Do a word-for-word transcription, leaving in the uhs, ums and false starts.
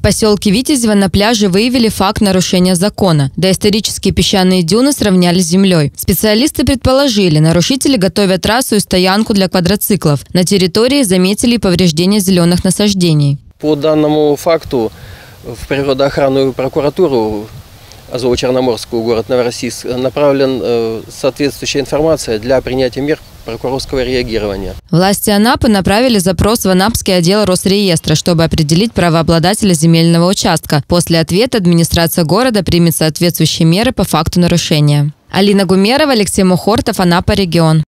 поселке Витязево на пляже выявили факт нарушения закона. Доисторические песчаные дюны сравняли с землей. Специалисты предположили, нарушители готовят трассу и стоянку для квадроциклов. На территории заметили повреждения зеленых насаждений. По данному факту в природоохранную прокуратуру Азово-Черноморскую, город Новороссийск, направлен э, соответствующая информация для принятия мер прокурорского реагирования. Власти Анапы направили запрос в Анапский отдел Росреестра, чтобы определить правообладателя земельного участка. После ответа администрация города примет соответствующие меры по факту нарушения. Алина Гумерова, Алексей Мухортов, Анапа, регион.